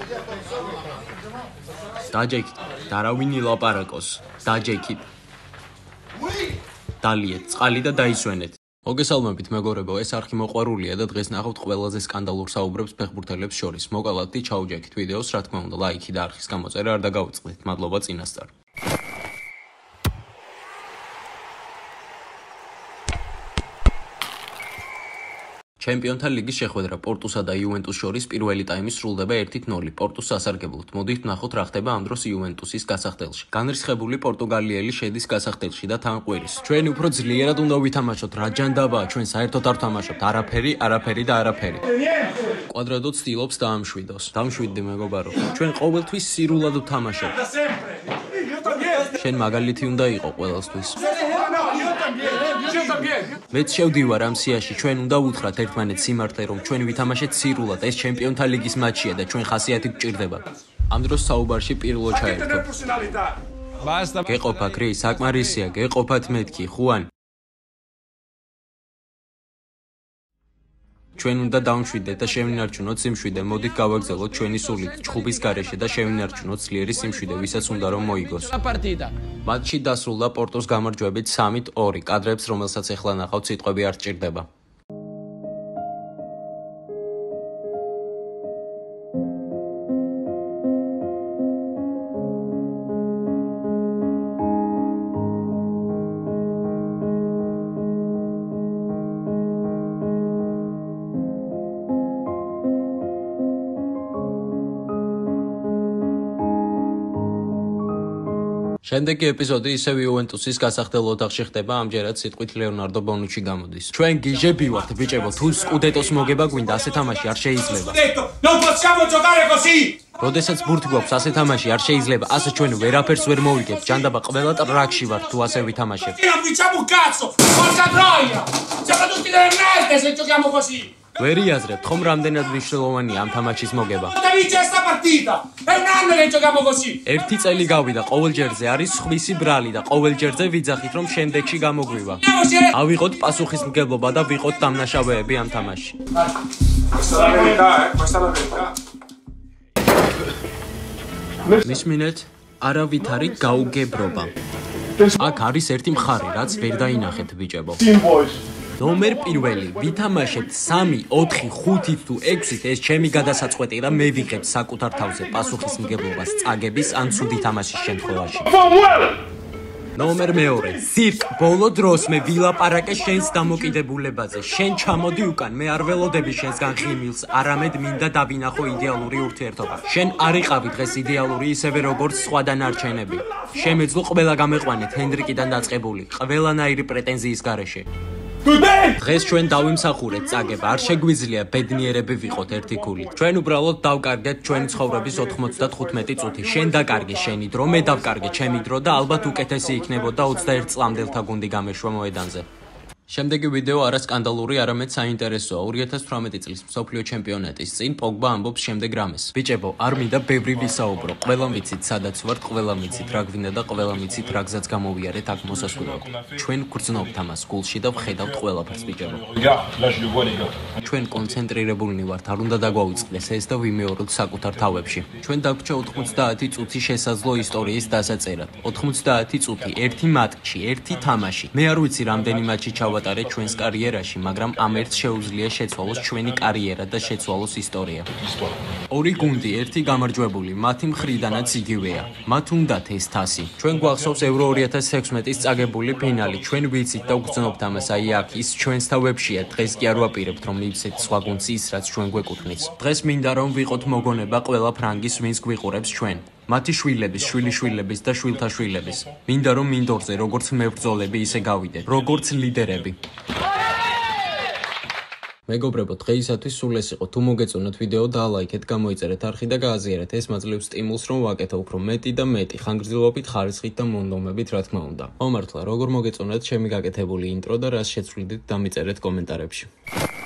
დაჯექით, დარავინ ილაპარაკოს, დაჯექით. დალიეთ წყალი და დაისვენეთ. მოგესალმებით მეგობრებო, ეს არხი მოყვარულია და დღეს ნახავთ ყველაზე სკანდალურ საუბრებს ფეხბურთელებს შორის. მოკალათი ჩაუჯექით ვიდეოს, რა თქმა უნდა, ლაიქი და არხის გამოწერა არ დაგაუწყდეთ. მადლობა წინასწარ. ჩემპიონთა ლიგის შეხვედრა პორტუსა და იუვენტუს შორის პირველი ტაიმი სრულდება 1-0 პორტუს სასარგებლოდ. მოდით ვნახოთ რა ხდება ამ დროს იუვენტუსის გასახდელში. განრისხებული პორტუგალიელი შედის გასახდელში და თან ყვირის. ჩვენ უფრო ძლიერად უნდა ვითამაშოთ, რა ჯანდაბაა, ჩვენ საერთოდ არ ვთამაშობთ, არაფერი და არაფერი. კვადრატო ცდილობს დაამშვიდოს. დამშვიდდი მეგობარო. ჩვენ ყოველთვის სირულად ვთამაშობთ. შენ მაგალითი უნდა იყო ყველასთვის. მეც შევდივარ ამ სიაში, ჩვენ უნდა უთხრათ ერთმანეთს სიმართლე, რომ ჩვენ ვითამაშეთ სირულად, ეს ჩემპიონთა ლიგის მატჩია და ჩვენ ხასიათი გვჭირდება. ამ დროს საუბარში პირლო ჩაერთო. გეყოფა კრი, საკმარისია, გეყოფათ მეთქი, ხუან. ჩვენ უნდა დავმშვიდეთ და შევინარჩუნოთ სიმშვიდე, მოდით გავაგზავნოთ ჩვენი სულით ჩხუბის გარეშე და შევინარჩუნოთ ძლიერი სიმშვიდე, ვისაც უნდა რომ მოიგოს. მატჩი დასრულდა პორტოს გამარჯვებით 3-2. კადრებს, რომელსაც ეხლა ნახავთ, სიტყვები არ სჭირდება. შემდეგი ეპიზოდი ისევ იუვენტუსის გასახდელ ოთახში ხდება, ამჯერად სიტყვით ლეონარდო ბონუჩი გამოდის. ჩვენ გიჟები ვართ, ბიჭებო, თუ სკუდეტოს მოგება გვინდა, ასე თამაში არ შეიძლება. როდესაც ბურთი გვაქვს, ასე თამაში არ შეიძლება, ასე ჩვენ ვერაფერს ვერ მოვიგებთ, ჯანდაბა ყველა ტრაქში ვართ, თუ ასე ვითამაშებთ. ვერ იაზრებთ, ხომ რამდენად მნიშვნელოვანია ამ თამაშის მოგება. ერთი წელი გავიდა, ყოველ ჯერზე არის სხვისი ბრალი და ყოველ ჯერზე ვიძახით, რომ შემდეგში გამოგვივა. ავიღოთ პასუხისმგებლობა და ვიყოთ დამნაშავეები ამ თამაში. მისმინეთ, არავით არის გაუგებრობა. აქ არის ერთი მხარე, რაც ვერ დაინახეთ ბიჭებო. ნომერ პირველი, ვითამაშებთ 3, 4, 5 თუ 6-ით, ეს ჩემი გადასაწყვეტი და მე ვიღებ საკუთარ თავზე პასუხისმგებლობას წაგების ან ცუდი თამაშის შემთხვევაში. ნომერ მეორე, სირკ, ბოლო დროს მე ვილაპარაკე შენს დამოკიდებულებაზე. შენ ჩამოდი უკან, მე არ ველოდები შენსგან ხიმილს, არამედ მინდა დავინახო იდეალური ურთიერთობა. შენ არ იყავი დღეს იდეალური ისევე როგორც სხვა დანარჩენები. შემეძლო ყველა გამეყვანეთ ჰენდრიკიდან დაწყებული, ყველანაირი პრეტენზიის გარეშე. დღეს ჩვენ დავიმსახურეთ წაგება, არ შეგვიძლია ბედნიერები ვიყოთ ერთი ქულით. ჩვენ უბრალოდ დავკარგეთ ჩვენი ცხოვრების 95 წუთი. შენ დაკარგე შენი დრო, მე დავკარგე ჩემი დრო და ალბათ უკეთესი იქნებოდა 21 წლამდელთა გუნდი გამეშვა მოედანზე. შემდეგი ვიდეო არა სკანდალური, არამედ საინტერესოა. 2018 წლის მსოფლიო ჩემპიონატის წინ პოგბა ამბობს შემდეგ რამეს. ბიჭებო, არ მინდა ბევრი ვისაუბრო. ყველამ ვიცით, სადაც ვართ, ყველამ ვიცით, რა გვინდა და ყველამ ვიცით, რა გზაც გამოვიარეთ აქ მოსასვლელად. ჩვენ გვგრძნობთ ამას გულში და ვხედავთ ყველაფერს, ბიჭებო. ჩვენ კონცენტრირებულნი ვართ, არ უნდა დაგვაუწყდეს ეს და ვიმეოროთ საკუთარ თავებში. ჩვენ დაგვრჩა 90 წუთი შესაძლო ისტორიის დასაწერად. 90 წუთი, ერთი მატჩი, ერთი თამაში. მე არ ვიცი რამდენი მატჩი ჩავატარეთ ჩვენს კარიერაში, მაგრამ ამ ერთს შეუძლია შეცვალოს ჩვენი კარიერა და შეცვალოს ისტორია. ორი გუნდი, ერთი გამარჯვებული, მათი მხრიდანაც იგივეა. მათ უნდათ ეს თასი. ჩვენ გვახსოვს ევრო 2016-ის წაგებული ფინალი. ჩვენ ვიცით და ვგრძნობთ ამას, აი აქ ის ჩვენს თავებშია. დღეს კი არ ვაპირებთ, რომ მივცეთ სხვა გუნდს ის, რაც ჩვენ გვეკუთვნის. დღეს მინდა რომ ვიყოთ მოგონება ყველა ფრანგის, ვინც გვიყურებს ჩვენ. მათი შვილების, შვილიშვილების და შვილთა შვილების. მინდა რომ მინდორზე როგორც მებრძოლები ისე გავიდეთ, როგორც ლიდერები. მეგობრებო, დღეისათვის სულ ეს იყო. თუ მოგეწონათ ვიდეო, დაალაიქეთ, გამოიწერეთ არხი და გააზიარეთ. ეს მაძლევს სტიმულს, რომ ვაკეთო უფრო მეტი და მეტი, ხანგრძლივობით, ხარისხით და მონდომებით, რა თქმა უნდა. მომართლა, როგორ მოგეწონათ ჩემი გაკეთებული ინტრო და რას შეცვლიდით, დამიწერეთ კომენტარებში.